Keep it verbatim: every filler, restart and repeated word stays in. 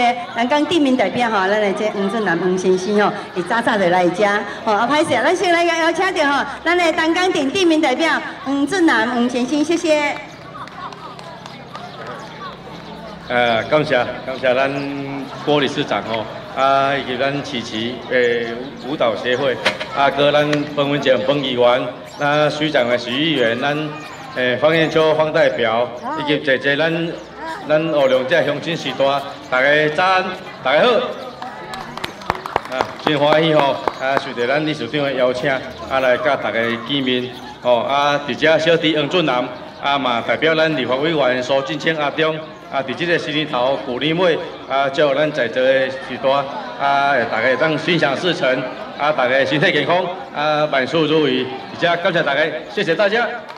个南港镇民代表吼，咱的这黄俊南黄先生吼，伊早早就来遮，吼啊，歹势，咱先来邀请到吼，咱的南港镇镇民代表黄俊南黄先生，谢谢。 呃，感谢感谢咱郭理事长吼，啊，以及咱琪琪诶舞蹈协会，啊，搁咱彭文健彭议员，那徐长的徐议员，咱诶方彦秋方代表，以及姐姐咱咱学龙这乡亲时代，大家早安，大家好。啊，真欢喜吼，啊，受到咱理事长的邀请，啊来甲大家见面，吼啊，伫遮小弟黄俊南，啊嘛代表咱立法委员苏俊清阿中。啊！伫即个新年头旧年尾，啊，祝咱在座的时代，啊，大家当心想事成，啊，大家身体健康，啊，万事如意。而且感谢大家，谢谢大家。